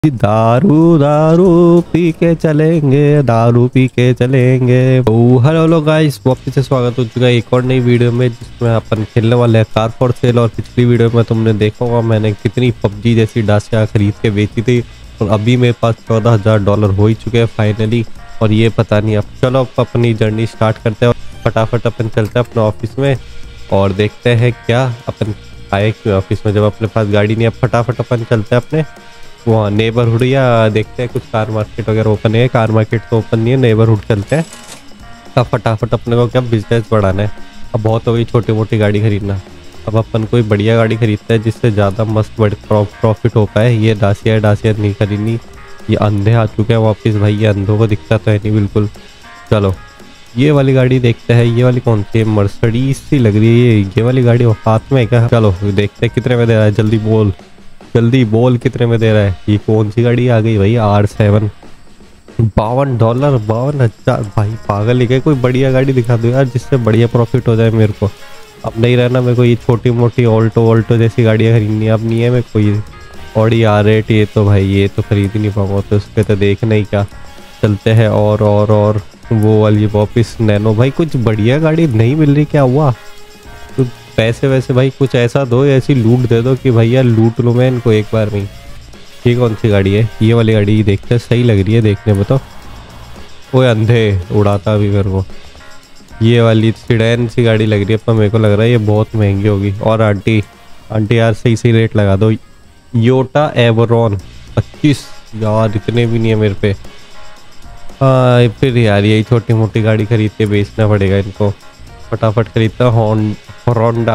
दारू दारू पी के चलेंगे, दारू पी के चलेंगे। हेलो गाइस, वापस से स्वागत हो चुका है एक और नई वीडियो में, जिसमें अपन खेलने वाले हैं कार फॉर सेल। और पिछली वीडियो में तुमने देखा होगा मैंने कितनी पबजी जैसी डासिया खरीद के बेची थी, और अभी मेरे पास $14,000 हो ही चुके हैं फाइनली। और ये पता नहीं, अब चलो अब अपनी जर्नी स्टार्ट करते हैं। फटाफट अपन चलते हैं अपने ऑफिस में और देखते हैं क्या अपन आए क्यों ऑफिस में जब अपने पास गाड़ी नहीं है। फटाफट अपन चलते हैं अपने वहाँ नेबरहुड, या देखते हैं कुछ कार मार्केट वगैरह ओपन है। कार मार्केट तो ओपन नहीं है, नेबरहुड चलते हैं। अब फटाफट अपने को क्या बिजनेस बढ़ाना है। अब बहुत हो गई छोटी मोटी गाड़ी खरीदना, अब अपन कोई बढ़िया गाड़ी खरीदता है जिससे ज़्यादा मस्त बड़े प्रॉफिट हो पाए। ये डासिया नहीं खरीदनी, ये अंधे आ चुके हैं वापस भाई, ये अंधों को दिखता तो है नहीं बिल्कुल। चलो ये वाली गाड़ी देखते हैं। ये वाली कौन सी है? मर्सिडीज सी लग रही है ये वाली गाड़ी, हाथ में क्या? चलो देखते हैं कितने में दे रहा है। जल्दी बोल कितने में दे रहा है। ये कौन सी गाड़ी आ गई भाई? R7 $52, 52,000 भाई, पागल ही गए। कोई बढ़िया गाड़ी दिखा दो यार जिससे बढ़िया प्रॉफिट हो जाए मेरे को। अब नहीं रहना मेरे को ये छोटी मोटी ऑल्टो जैसी गाड़ियाँ खरीदनी। अब नहीं है मेरे को ये ऑडी R8, ये तो भाई ये तो खरीद ही नहीं पाऊंगा, तो उस पर तो देखना ही क्या। चलते हैं और वो वाली वापिस नैनो। भाई कुछ बढ़िया गाड़ी नहीं मिल रही, क्या हुआ? तो पैसे वैसे भाई कुछ ऐसा दो, ऐसी लूट दे दो कि भैया लूट लूँ मैं इनको एक बार में। ये कौन सी गाड़ी है? ये वाली गाड़ी देखते सही लग रही है देखने में तो। वो अंधे उड़ाता भी मेरे को। ये वाली सिडैन सी गाड़ी लग रही है, पर मेरे को लग रहा है ये बहुत महंगी होगी। और आंटी यार सही रेट लगा दो। योटा एवरॉन 25 यार, इतने भी नहीं है मेरे पे। फिर यार यही छोटी मोटी गाड़ी खरीद के बेचना पड़ेगा इनको। फटाफट खरीदता होंडा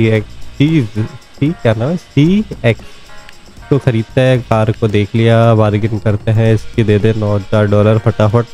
क्या नाम है, CX तो खरीदता है। कार को देख लिया, बार्गेन करते हैं, इसकी दे दे $9,000 फटाफट।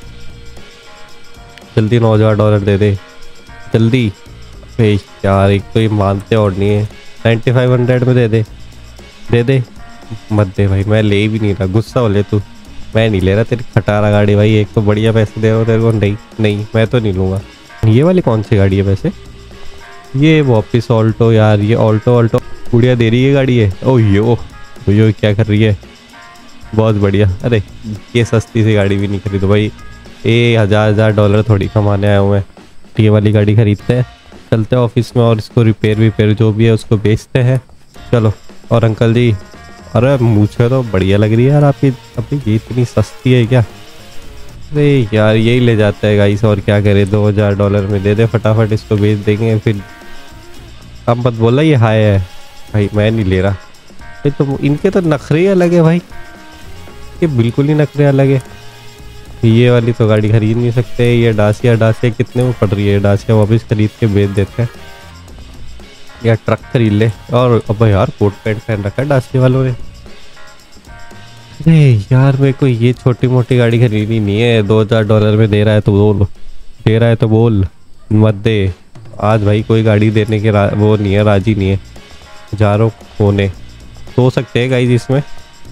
जल्दी $9,000 दे दे जल्दी। यार एक तो ये मानते और नहीं है। 9500 में दे दे मत दे भाई, मैं ले भी नहीं रहा। गुस्सा हो ले तू, मैं नहीं ले रहा तेरी खटारा गाड़ी भाई। एक तो बढ़िया पैसे दे रहा हूँ तेरे को। नहीं मैं तो नहीं लूँगा। ये वाली कौन सी गाड़ी है वैसे? ये वापिस ऑल्टो यार, ये ऑल्टो गुड़िया दे रही है गाड़ी है। ओह यो क्या कर रही है? बहुत बढ़िया। अरे ये सस्ती सी गाड़ी भी नहीं खरीदो भाई, ये $1,000 थोड़ी कमाने आया हूँ मैं। ये वाली गाड़ी खरीदते हैं, चलते हैं ऑफिस में और इसको रिपेयर जो भी है उसको बेचते हैं। चलो। और अंकल जी, अरे मुझे तो बढ़िया लग रही है यार आपकी। अभी ये इतनी सस्ती है क्या? अरे यार यही ले जाता है गाइस, और क्या करे। $2,000 में दे दे फटाफट, इसको बेच देंगे फिर। अब मत बोला ये हाय है भाई, मैं नहीं ले रहा। ये तो इनके तो नखरे अलग है भाई, ये बिल्कुल ही नखरे अलग है। ये वाली तो गाड़ी खरीद नहीं सकते। ये डासिया कितने में पड़ रही है? डासिया वापस खरीद के बेच देते हैं, या ट्रक खरीद ले। और अब यार कोट पैंट पहन रखा है डासिया वालों ने। अरे यार मेरे को ये छोटी मोटी गाड़ी खरीदनी नहीं है। $2,000 में दे रहा है तो बोल मत दे। आज भाई कोई गाड़ी देने के वो नहीं है, राजी नहीं है। जा रहा हूँ होने सो सकते हैं गाइस इसमें।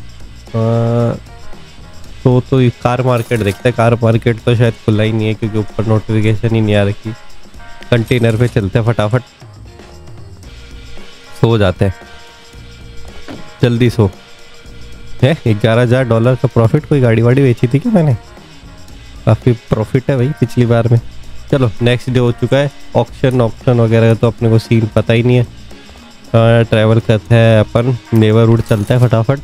तो कार मार्केट देखते हैं। कार मार्केट तो शायद खुला ही नहीं है, क्योंकि ऊपर नोटिफिकेशन ही नहीं आ रखी। कंटेनर पे चलते हैं फटाफट, सो जाते हैं। जल्दी सो है। $11,000 का प्रॉफिट। कोई गाड़ी वाड़ी बेची थी क्या मैंने? काफ़ी प्रॉफिट है भाई पिछली बार में। चलो नेक्स्ट डे हो चुका है। ऑक्शन वगैरह तो अपने को सीन पता ही नहीं है। ट्रैवल करते हैं अपन, नेबरहुड चलता है फटाफट।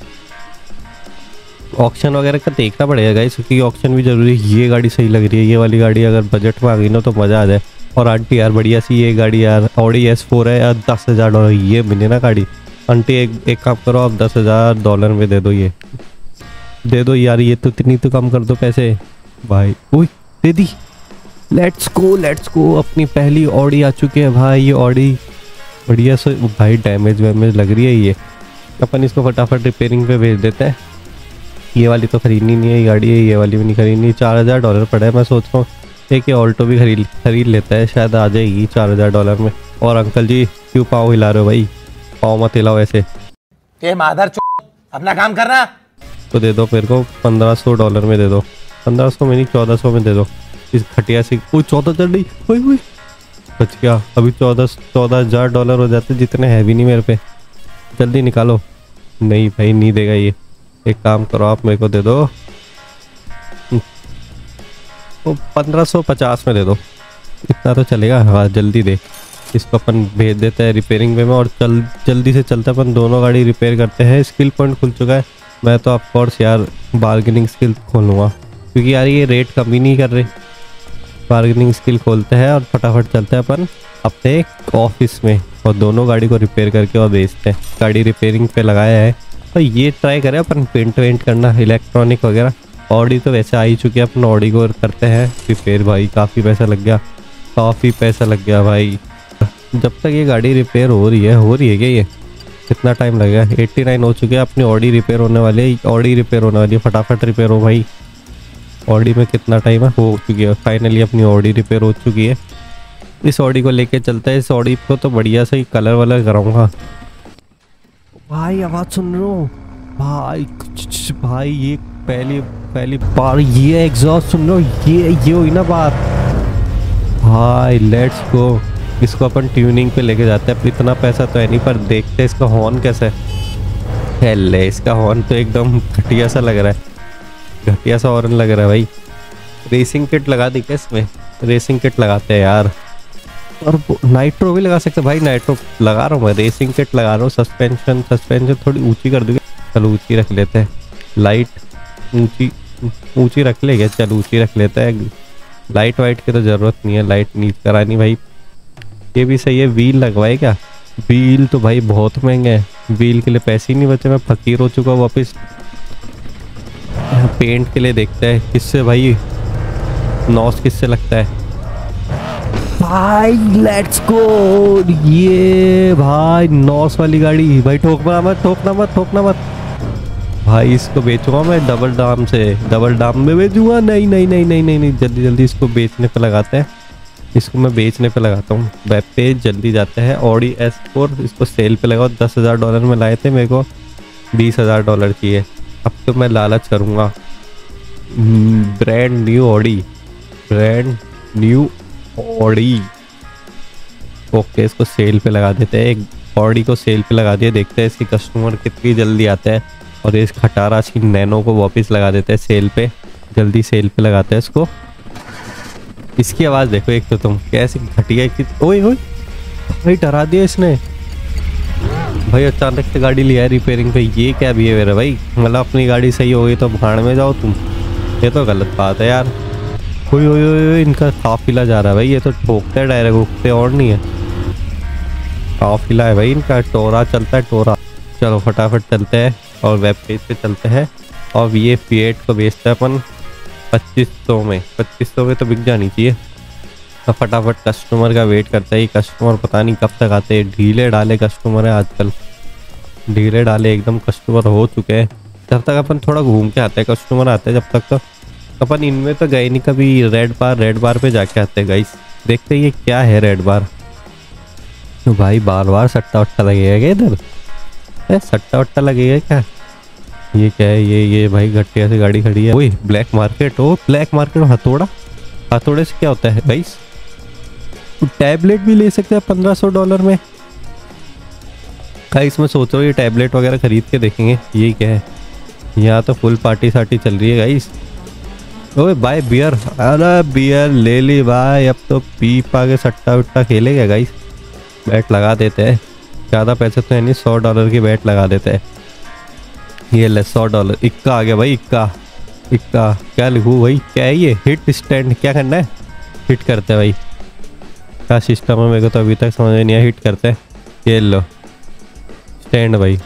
ऑक्शन वगैरह का देखना पड़ेगा गाइस, क्योंकि ऑक्शन भी जरूरी है। ये गाड़ी सही लग रही है, ये वाली गाड़ी अगर बजट में आ गई ना तो मज़ा आ जाए। और आंटी यार बढ़िया सी ये गाड़ी यार, ऑडी S4 है यार, $10,000 ये मिले ना गाड़ी। आंटी एक काम करो, आप $10,000 में दे दो यार। ये तो इतनी तो कम कर दो पैसे भाई। ओए दे दी। Let's go. अपनी पहली ऑडी आ चुकी है भाई। ये ऑडी बढ़िया से भाई, डैमेज लग रही है ये। अपन इसको फटाफट रिपेयरिंग पे भेज देते हैं। ये वाली तो खरीदनी नहीं है, ये गाड़ी है, ये वाली भी नहीं खरीदनी। $4,000 पड़ा है। मैं सोच रहा हूँ एक ये ऑल्टो भी खरीद लेता है, शायद आ जाएगी $4,000 में। और अंकल जी क्यों पाँव हिला रहे हो भाई? पाँव मत हिलाओ ऐसे। मादर अपना काम करना। तो दे दो मेरे को $1,500 में दे दो। 1500 में नहीं, 1400 में दे दो। इस घटिया से 14,000 नहीं, बच गया। अभी $14,000 हो जाते, जितने है भी नहीं मेरे पे। जल्दी निकालो। नहीं भाई नहीं देगा ये। एक काम करो, आप मेरे को दे दो 1550 में दे दो, इतना तो चलेगा। हाँ जल्दी दे, इसको अपन भेज देते हैं रिपेयरिंग पे में और जल्दी से चलते अपन दोनों गाड़ी रिपेयर करते हैं। स्किल पॉइंट खुल चुका है, मैं तो ऑफ कोर्स यार बार्गेनिंग स्किल खोलूँगा क्योंकि यार ये रेट कम ही नहीं कर रहे। बार्गेनिंग स्किल खोलते हैं और फटाफट चलते हैं अपन अपने ऑफिस में और दोनों गाड़ी को रिपेयर करके और बेचते हैं। गाड़ी रिपेयरिंग पे लगाया है तो ये ट्राई करें अपन पेंट वेंट करना, इलेक्ट्रॉनिक वगैरह। ऑडी तो वैसे आ ही चुकी है, अपन ऑडी को करते हैं रिपेयर। भाई काफ़ी पैसा लग गया, काफ़ी पैसा लग गया भाई। जब तक ये गाड़ी रिपेयर हो रही है क्या, ये कितना टाइम लगेगा? 89 हो चुके हैं, अपनी ऑडी रिपेयर होने वाली है। ऑडी रिपेयर होने वाली है, फटाफट रिपेयर हो भाई। ऑडी में कितना टाइम है? हो चुकी है फाइनली, अपनी ऑडी रिपेयर हो चुकी है। इस ऑडी को लेके चलता है। इस ऑडी को तो बढ़िया से कलर वलर कराऊंगा। भाई आवाज़ सुन रहे हो भाई? ये पहली बार ये एग्जॉस्ट सुन रहे हो? ये हुई ना बात भाई। लेट्स गो, इसको अपन ट्यूनिंग पे लेके जाते हैं। इतना पैसा तो है नहीं, पर देखते हैं इसका हॉर्न कैसा है। ले, इसका हॉर्न तो एकदम घटिया सा लग रहा है, घटिया सा हॉर्न लग रहा है भाई। रेसिंग किट लगा दी क्या इसमें? रेसिंग किट लगाते हैं यार, और नाइट्रो भी लगा सकते हैं भाई। नाइट्रो लगा रहा हूँ मैं, रेसिंग किट लगा रहा हूँ। सस्पेंशन थोड़ी ऊंची कर दूँगी, चलो ऊंची रख लेते हैं। लाइट ऊंची रख ले क्या? चल ऊंची रख लेते हैं। लाइट वाइट की तो ज़रूरत नहीं है, लाइट नीच करानी भाई। ये भी सही है। व्हील लगवाए क्या? व्हील तो भाई बहुत महंगे हैं, व्हील के लिए पैसे ही नहीं बचे। मैं फकीर हो चुका हूँ वापस। पेंट के लिए देखते हैं किससे भाई, नॉस किससे लगता है भाई। लेट्स गो, ये भाई नॉस वाली गाड़ी भाई। ठोकना मत भाई। इसको बेचूंगा मैं डबल दाम में बेचूंगा। नहीं, जल्दी इसको बेचने पे लगाते हैं। इसको मैं बेचने पे लगाता हूँ। वेब पे जल्दी जाते हैं। ऑडी S4 इसको सेल पे लगाओ। $10,000 में लाए थे, मेरे को $20,000 चाहिए। अब तो मैं लालच करूँगा। Brand new Audi. ओके, इसको सेल पे लगा देते हैं। एक ऑडी को सेल पे लगा दिया, देखते हैं इसकी कस्टमर कितनी जल्दी आता है। और इस खटारा सी नैनो को वापस लगा देते हैं सेल पे। जल्दी सेल पे लगाते हैं इसको। इसकी आवाज़ देखो एक तो, तुम कैसे घटिया की। ओए भाई डरा दिया इसने भाई। अचानक से गाड़ी लिया है रिपेयरिंग पे। ये क्या बिहेवियर है भाई? मतलब अपनी गाड़ी सही हो गई तो भाड़ में जाओ तुम, ये तो गलत बात है यार। ओए इनका काफिला जा रहा है भाई। ये तो ठोकते हैं डायरेक्ट, रुकते और नहीं है। काफिला है भाई इनका, टोरा चलता है टोरा। चलो फटाफट चलते हैं और वेब पेज पे चलते हैं। और ये फिएट को बेचते हैं अपन 2500 में। 2500 में तो बिक जानी चाहिए। तो फटाफट कस्टमर का वेट करते हैं। कस्टमर पता नहीं कब तक आते हैं। ढीले डाले कस्टमर है आजकल, ढीले डाले एकदम कस्टमर हो चुके हैं। जब तक अपन थोड़ा घूम के आते हैं, कस्टमर आते हैं जब तक, तो अपन इनमें तो गए नहीं कभी। रेड बार पे जाके आते हैं गाइस। देखते हैं ये क्या है रेड बार। तो भाई बार सट्टा वट्टा लगेगा क्या इधर? सट्टा वट्टा लगेगा क्या? ये क्या है? ये भाई घटिया से गाड़ी खड़ी है। ओए black market. Oh black market. हथौड़े से क्या होता है गाइस? टैबलेट भी ले सकते हैं $1500 में। गाइस मैं सोच रहा हूँ ये टैबलेट वगैरह खरीद के देखेंगे। ये क्या है? यहाँ तो फुल पार्टी चल रही है गाइस। ओए भाई बियर। अरे बियर ले ली भाई। अब तो पी पा के सट्टा उट्टा खेलेगा गाइस। बैट लगा देते हैं, ज़्यादा पैसे तो है नहीं। $100 की बैट लगा देते हैं। ये ले $100। इक्का आ गया भाई। इक्का क्या लिखूँ भाई? क्या है ये? Hit stand. क्या करना है? हिट करते हैं भाई। क्या सिस्टम है मेरे को तो अभी तक समझ नहीं आया। हिट करते हैं। ये लो स्टैंड भाई।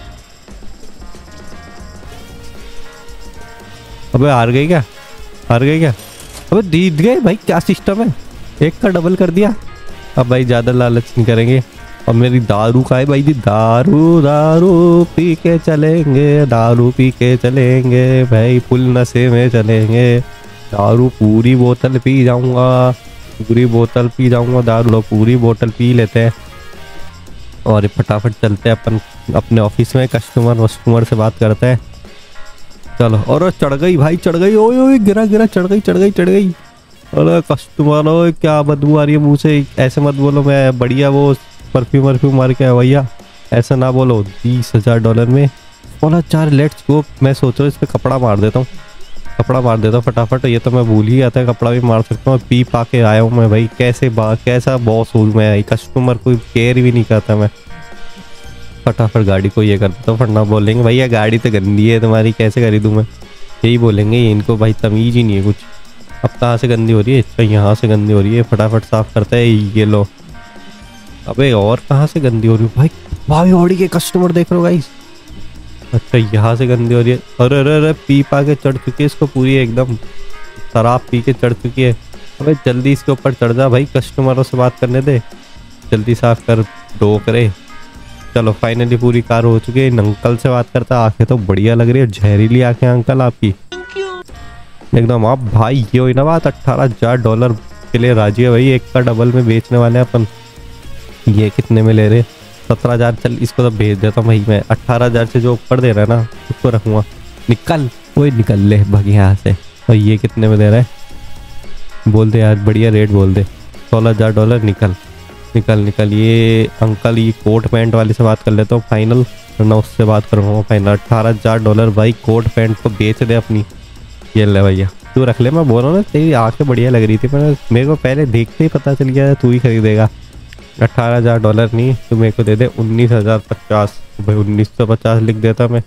अबे हार गई क्या? अबे जीत गए भाई। क्या सिस्टम है? एक का डबल कर दिया। अब भाई ज़्यादा लालच नहीं करेंगे। और मेरी दारू का है भाई जी। दारू पी के चलेंगे भाई। फुल नशे में चलेंगे। दारू पूरी बोतल पी जाऊंगा। दारू लो पूरी बोतल पी लेते हैं। और फटाफट चलते हैं अपन अपने ऑफिस में। कस्टमर से बात करते हैं। चलो। और चढ़ गई भाई, चढ़ गई। ओए गिरा चढ़ गई। अरे कस्टमर, ओ क्या बदबू आ रही है मुँह से। ऐसे मत बोलो, मैं बढ़िया वो परफ्यूम मार के आया भैया। ऐसा ना बोलो। $20,000 में बोला 4 लेट्स गो। मैं सोच रहा हूँ इस पर कपड़ा मार देता हूँ, कपड़ा मार देता हूँ फटाफट। ये तो मैं भूल ही आता है कपड़ा भी मार सकता हूँ। पी पा के आया हूँ मैं भाई, कैसा बॉस हूँ मैं भाई, कस्टमर कोई केयर भी नहीं करता मैं। फटाफट गाड़ी को ये कर देता हूँ, वरना बोलेंगे भैया गाड़ी तो गंदी है तुम्हारी, कैसे खरीदूँ मैं, यही बोलेंगे। इनको भाई तमीज़ ही नहीं है कुछ। अब कहाँ से गंदी हो रही है? अच्छा यहाँ से गंदी हो रही है, फटाफट साफ करता है। ये लो। अबे और कहाँ से गंदी हो रही है भाई? भाई ऑडी के कस्टमर देख रहे हो गाइस। अच्छा यहाँ से गंदी हो रही है। अरे अरे अरे पी पा के चढ़ चुकी है इसको पूरी, एकदम शराब पी के चढ़ चुकी है। अबे जल्दी इसके ऊपर चढ़ जा भाई, कस्टमरों से बात करने दे, जल्दी साफ कर, दो करे। चलो फाइनली पूरी कार हो चुकी है। इन अंकल से बात करता, आंखें तो बढ़िया लग रही है, जहरीली आंखें अंकल आपकी एकदम। आप भाई ये हुई ना बात, $18,000 के लिए राजी है भाई, एक का डबल में बेचने वाले हैं अपन। ये कितने में ले रहे? 17,000। चल इसको तो भेज देता हूँ भाई मैं, 18,000 से जो ऊपर दे रहा है ना उसको रखूँगा। निकल, कोई निकल ले भाग यहाँ से। और ये कितने में दे रहा है? बोल दे यार, बढ़िया रेट बोल दे। $16,000। निकल निकल निकल। ये अंकल ये कोट पैंट वाले से बात कर लेता हूँ फाइनल, वरना उससे बात करूँगा फाइनल। $18,000 भाई, कोट पैंट को बेच दे अपनी। ये ले भैया तू रख ले। मैं बोल रहा हूँ ना तेरी आंखें बढ़िया लग रही थी, पर मेरे को पहले देखते ही पता चल गया तू ही खरीदेगा। $18,000 नहीं, तू मेरे को दे दे 19,050। भाई 1950 लिख देता मैं,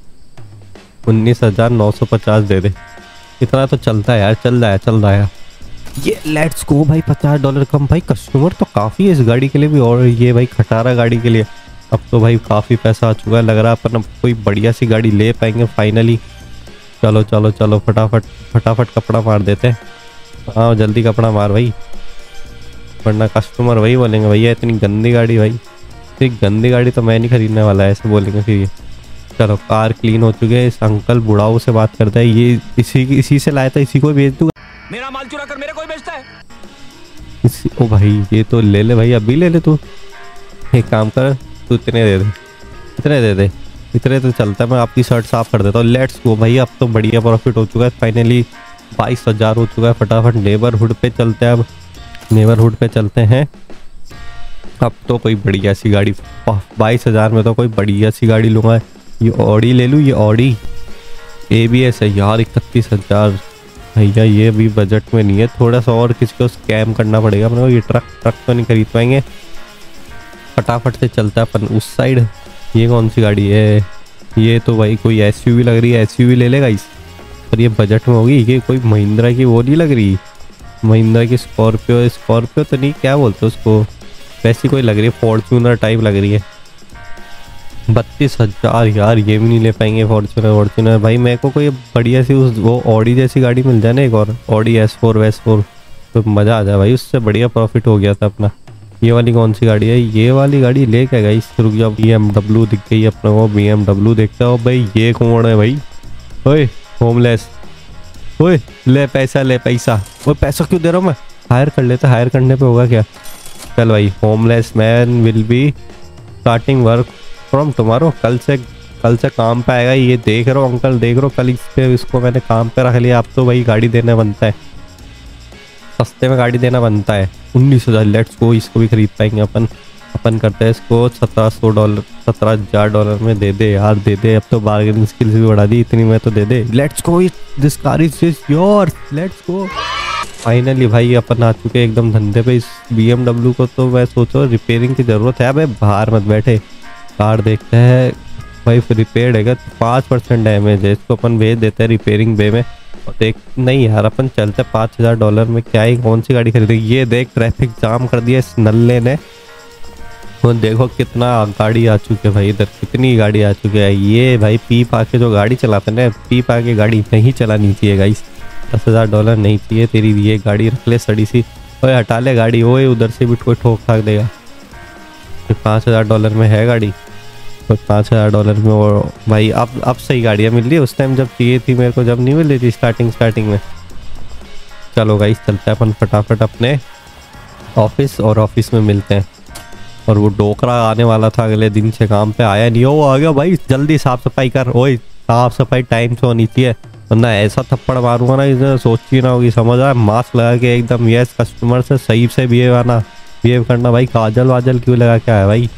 19,950 दे दे। इतना तो चलता है यार, चल रहा है। ये लेट्स गो भाई, $50 कम भाई। कस्टमर तो काफ़ी है इस गाड़ी के लिए भी, और ये भाई खटारा गाड़ी के लिए अब तो भाई काफ़ी पैसा आ चुका है। लग रहा है अपन अब कोई बढ़िया सी गाड़ी ले पाएंगे फाइनली। चलो चलो चलो फटाफट कपड़ा मार देते हैं। हाँ जल्दी कपड़ा मार भाई, वरना कस्टमर वही बोलेंगे भैया इतनी गंदी गाड़ी। भाई इतनी गंदी गाड़ी तो मैं नहीं खरीदने वाला है, ऐसे बोलेंगे फिर ये। चलो कार क्लीन हो चुके हैं। इस अंकल बुढ़ाऊ से बात करता है, ये इसी से लाया था, इसी को भेज दूंगा। मेरा माल चुरा कर मेरे को ही बेचता है। ओ भाई ये तो ले ले भाई, अभी ले ले तू। एक काम कर, तू इतने दे दे, इतने तो चलता है। मैं आपकी शर्ट साफ कर देता हूँ। लेट्स गो भाई, अब तो बढ़िया प्रॉफिट हो चुका है फाइनली। 22,000 हो चुका है। फटाफट नेबरहुड पे चलते हैं। अब नेबरहुड पे चलते हैं। अब तो कोई बढ़िया सी गाड़ी, 22,000 में तो कोई बढ़िया सी गाड़ी लूँगा। ये ऑडी ले लूँ, ये ऑडी ABS है यार। 31,000 भैया, ये भी बजट में नहीं है। थोड़ा सा और किसी को स्कैम करना पड़ेगा अपने को। ये ट्रक तो नहीं खरीद पाएंगे। फटाफट से चलता है अपन उस साइड। ये कौन सी गाड़ी है? ये तो भाई कोई SUV लग रही है, SUV ले लेगा इस पर। ये बजट में होगी। ये कोई महिंद्रा की वो नहीं लग रही, महिंद्रा की स्कॉर्पियो तो नहीं, क्या बोलते हैं उसको, वैसी कोई लग रही है, फॉर्च्यूनर टाइप लग रही है। 32,000 यार, ये भी नहीं ले पाएंगे फॉर्च्यूनर भाई। मेरे को कोई बढ़िया सी वो ऑडी जैसी गाड़ी मिल जाए ना, एक और ऑडी S4 तो मज़ा आ जाए भाई, उससे बढ़िया प्रॉफिट हो गया था अपना। ये वाली कौन सी गाड़ी है? ये वाली गाड़ी ले क्या गई? रुक जाओ, BMW दिख गई अपने को। BMW देखता हो भाई। ये कौन है भाई? ओए होमलेस, ओए ले पैसा। वो पैसा क्यों दे रहा हूँ मैं? हायर कर लेता, हायर करने पे होगा क्या? चल भाई, homeless man will be starting work from tomorrow. कल से काम पे आएगा। ये देख रहे हो अंकल, देख रहे हो, कल इसको मैंने काम पे रख लिया। अब तो भाई गाड़ी देना बनता है, सस्ते में गाड़ी देना बनता है। 19,000 लेट्स गो, इसको भी खरीद पाएंगे अपन करते हैं इसको $17,000 में दे दे यार, दे दे। अब तो बार्गेनिंग स्किल्स भी बढ़ा दी, इतनी में तो दे दे। Let's go, this car is your, let's go. Finally भाई अपन आ चुके एकदम धंधे पे। इस BMW को तो मैं सोचो रिपेयरिंग की ज़रूरत है। अबे बाहर मत बैठे, कार देखते हैं भाई। रिपेयर्ड है, 5% डैमेज है। इसको अपन भेज देते हैं रिपेयरिंग बे में। और देख, नहीं यार अपन चलते $5,000 में क्या ही कौन सी गाड़ी खरीदेगी। ये देख ट्रैफिक जाम कर दिया इस नल्ले ने। तो देखो कितना गाड़ी आ चुकी है भाई, इधर कितनी गाड़ी आ चुकी है। ये भाई पी पा के जो गाड़ी चलाते हैं, पी पा के गाड़ी नहीं चलानी चाहिए गाइस। $10,000 नहीं चाहिए तेरी ये गाड़ी, रख ले सड़ी सी। ओए हटा ले गाड़ी, ओए उधर से भी कोई ठोक ठाक देगा। $5,000 में है गाड़ी, तो $5,000 में। और भाई अब सही गाड़ियाँ मिल रही है। उस टाइम जब चाहिए थी मेरे को, जब नहीं मिल रही थी स्टार्टिंग में। चलो गाइस चलते हैं अपन फटाफट अपने ऑफिस, और ऑफिस में मिलते हैं। और वो डोकरा आने वाला था अगले दिन से, काम पे आया नहीं। वो आ गया भाई, जल्दी साफ सफाई कर। ओए साफ सफाई टाइम से होनी चाहिए, वरना ऐसा थप्पड़ मारूंगा ना, इसे सोची ना होगी, समझ आया। मास्क लगा के एकदम, यस कस्टमर से सही से बिहेव करना भाई। काजल वाजल क्यों लगा के आया भाई?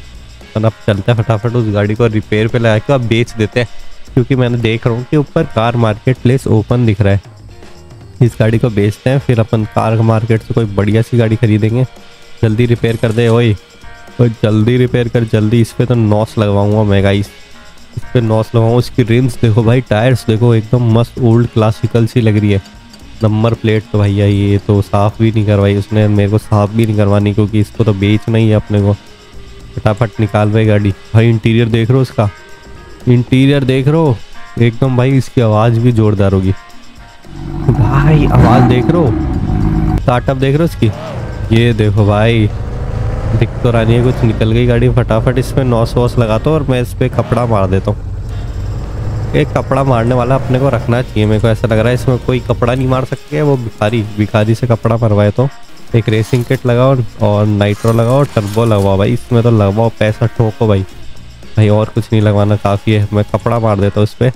अपन अब चलते हैं फटाफट उस गाड़ी को रिपेयर पे लगा के अब बेच देते हैं, क्योंकि मैंने देख रहा हूँ कि ऊपर कार मार्केट प्लेस ओपन दिख रहा है। इस गाड़ी को बेचते हैं, फिर अपन कार मार्केट से कोई बढ़िया सी गाड़ी खरीदेंगे। जल्दी रिपेयर कर दे ओए, जल्दी रिपेयर कर जल्दी। इस पर तो नॉस लगवाऊंगा मैं गाइस, इस पर नॉस लगवाऊंगा। इसकी रिम्स देखो भाई, टायर्स देखो, एकदम मस्त ओल्ड क्लासिकल सी लग रही है। नंबर प्लेट तो भैया ये तो साफ़ भी नहीं करवाई उसने, मेरे को साफ़ भी नहीं करवानी, क्योंकि इसको तो बेचना ही है अपने को। फटाफट निकाल भाई गाड़ी। भाई इंटीरियर देख रहे हो इसका, इंटीरियर देख रहे हो एकदम भाई। इसकी आवाज़ भी जोरदार होगी भाई, आवाज़ देख रहे हो, स्टार्टअप देख रहे हो इसकी, ये देखो भाई दिख तो रही है कुछ, निकल गई गाड़ी। फटाफट इसमें नॉस वॉस लगाता हूँ और मैं इस पर कपड़ा मार देता हूँ। एक कपड़ा मारने वाला अपने को रखना चाहिए, मेरे को ऐसा लग रहा है इसमें कोई कपड़ा नहीं मार सकते, वो भिखारी से कपड़ा मरवाए। तो एक रेसिंग किट लगाओ और नाइट्रो लगाओ, टर्बो लगवाओ भाई, इसमें तो लगवाओ, पैसा ठोको भाई। भाई और कुछ नहीं लगवाना, काफ़ी है। मैं कपड़ा मार देता हूँ इस पर,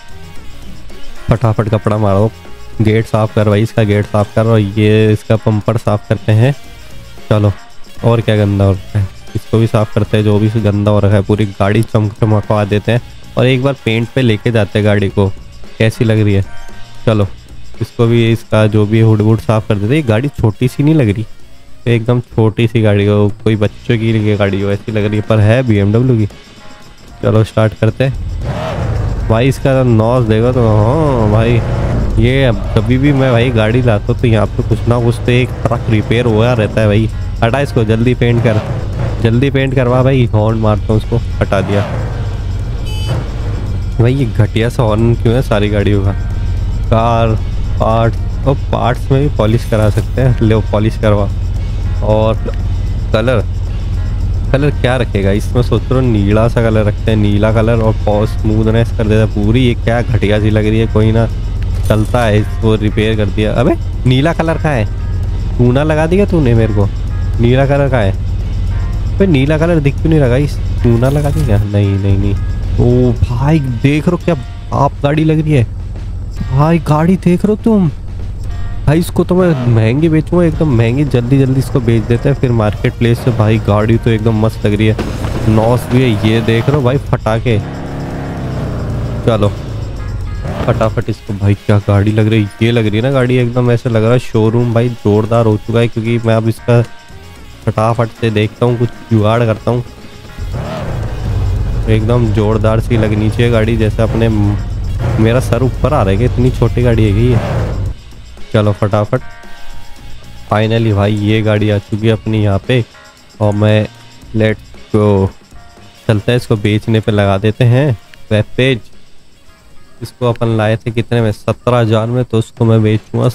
फटाफट कपड़ा मारो। गेट साफ़ कर भाई, इसका गेट साफ़ कर, और ये इसका पंपर साफ़ करते हैं। चलो और क्या गंदा हो रखा है, इसको भी साफ़ करते हैं, जो भी गंदा हो रखा है। पूरी गाड़ी चमकवा देते हैं और एक बार पेंट पे लेके जाते हैं गाड़ी को, कैसी लग रही है। चलो इसको भी, इसका जो भी हुड वुड साफ़ कर देते हैं। ये गाड़ी छोटी सी नहीं लग रही, एकदम छोटी सी गाड़ी हो, कोई बच्चों की लिए गाड़ी हो ऐसी लग रही है, पर है BMW की। चलो स्टार्ट करते हैं भाई। इसका नॉस देखो तो, हाँ भाई ये कभी भी मैं भाई गाड़ी लाता हूँ तो यहाँ पे कुछ ना कुछ तो एक ट्रक रिपेयर हुआ रहता है भाई। हटा इसको, जल्दी पेंट कर, जल्दी पेंट करवा भाई। हॉर्न मारता हूँ उसको, हटा दिया भाई। ये घटिया सा हॉर्न क्यों है सारी गाड़ियों का। कार पार्ट्स, और पार्ट्स में भी पॉलिश करा सकते हैं, ले पॉलिश करवा। और कलर, कलर क्या रखेगा इसमें, सोच रहा हूँ नीला सा कलर रखते हैं, नीला कलर, और स्मूथनेस कर देता पूरी। ये क्या घटिया सी लग रही है, कोई ना चलता है, इसको रिपेयर कर दिया। अबे नीला कलर का है, चूना लगा दिया तूने मेरे को। नीला कलर का है भाई, नीला कलर दिख क्यों नहीं रहा इस, चूना लगा दिया। नहीं नहीं नहीं, ओ भाई देख रहे हो क्या आप गाड़ी लग रही है भाई, गाड़ी देख रहे हो तुम भाई। इसको तो मैं महंगी बेचूंगा, एकदम महंगी। जल्दी जल्दी इसको बेच देते हैं फिर मार्केट प्लेस से। भाई गाड़ी तो एकदम मस्त लग रही है, नॉस भी है, ये देख रहे हो भाई फटाके। चलो फटाफट इसको, भाई क्या गाड़ी लग रही है, ये लग रही है ना गाड़ी, एकदम ऐसे लग रहा है शोरूम भाई जोरदार हो चुका है। क्योंकि मैं अब इसका फटाफट से देखता हूँ, कुछ जुगाड़ करता हूँ। एकदम जोरदार सी लगनी चाहिए गाड़ी, जैसे अपने मेरा सर ऊपर आ रहा है कि इतनी छोटी गाड़ी है ये। चलो फटाफट, फाइनली भाई ये गाड़ी आ चुकी है अपनी यहाँ पे। और मैं लेट्स गो, चलते हैं इसको बेचने पे लगा देते हैं वेब पेज। इसको अपन लाए थे कितने में, 17,000 में, तो उसको मैं बेचूँगा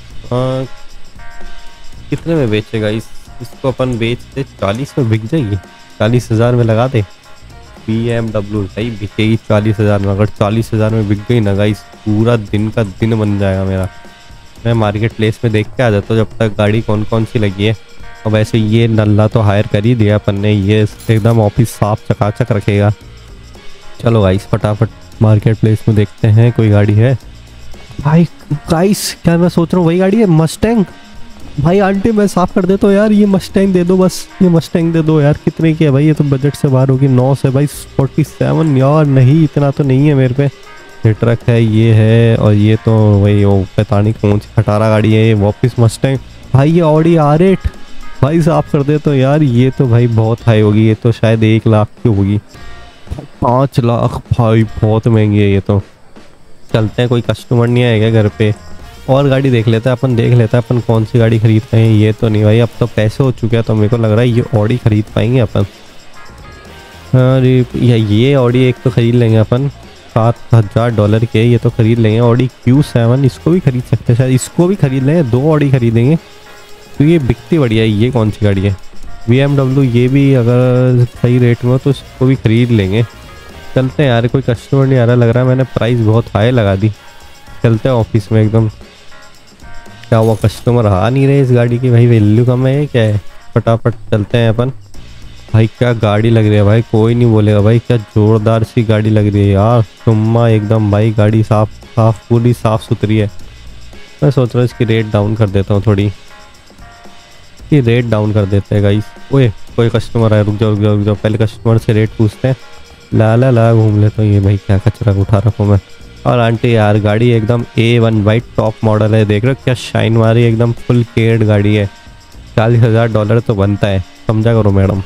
कितने में बेचेगा इसको अपन बेचते 40 में बिक जाएगी, 40,000 में लगा दे। BMW भाई बिकेगी 40,000 में। अगर 40,000 में बिक गई ना गाइस, पूरा दिन का दिन बन जाएगा मेरा। मैं मार्केट प्लेस में देख के आ जाता हूँ जब तक गाड़ी कौन कौन सी लगी है। और वैसे ये नल्ला तो हायर कर ही दिया अपन ने, ये एकदम ऑफिस साफ चकाचक रखेगा। चलो गाइस फटाफट मार्केट प्लेस में देखते हैं कोई गाड़ी है। भाई गाइस क्या मैं सोच रहा हूँ, वही गाड़ी है मस्टैंग। भाई आंटी मैं साफ कर देता हूँ यार, ये मस्टैंग दे दो बस, ये मस्टैंग दे दो यार। कितने की है भाई, ये तो बजट से बाहर होगी। 9 से भाई 47 यार, नहीं इतना तो नहीं है मेरे पे। ये ट्रक है, ये है, और ये तो वही वो पता नहीं कौन सी खटारा गाड़ी है ये, वापस मस्टैंग। भाई ये ऑडी R8 भाई साफ कर दे तो यार, ये तो भाई बहुत हाई होगी, ये तो शायद 1 लाख की होगी। 5 लाख भाई बहुत महंगी है ये तो। चलते हैं, कोई कस्टमर नहीं आएगा घर पे, और गाड़ी देख लेते हैं अपन, देख लेते हैं अपन कौन सी गाड़ी खरीद रहे हैं। ये तो नहीं भाई, अब तो पैसे हो चुके हैं, तो मेरे को लग रहा है ये ऑडी खरीद पाएंगे अपन। अरे ये ऑडी एक तो खरीद लेंगे अपन, $7,000 के, ये तो खरीद लेंगे। ऑडी Q7 इसको भी खरीद सकते हैं शायद, इसको भी खरीद लेंगे, 2 ऑडी खरीदेंगे तो ये बिकती बढ़िया है। ये कौन सी गाड़ी है, BMW, ये भी अगर सही रेट में हो तो इसको भी खरीद लेंगे। चलते हैं यार, कोई कस्टमर नहीं आ रहा लग रहा है, मैंने प्राइस बहुत हाई लगा दी। चलते हैं ऑफिस में एकदम। क्या हुआ, कस्टमर आ नहीं रहे इस गाड़ी की, भाई वैल्यू कम है क्या है। फटाफट चलते हैं अपन। भाई क्या गाड़ी लग रही है भाई, कोई नहीं बोलेगा भाई, क्या जोरदार सी गाड़ी लग रही है यार। सुम्मा एकदम भाई, गाड़ी साफ पूरी साफ़ सुथरी है। मैं सोच रहा हूँ इसकी रेट डाउन कर देता हूँ थोड़ी। इसकी रेट डाउन कर देते हैं गाइस। ओए कोई कस्टमर है, रुक जाओ रुक जाओ रुक जाओ, पहले कस्टमर से रेट पूछते हैं। ला ला ला घूम लेता हूँ। ये भाई क्या कचरा उठा रखा हूँ मैं। और आंटी यार गाड़ी एकदम A1 भाई टॉप मॉडल है, देख रहे हो क्या शाइन मारी, एकदम फुल केयर्ड गाड़ी है। $40,000 तो बनता है, समझा करो मैडम।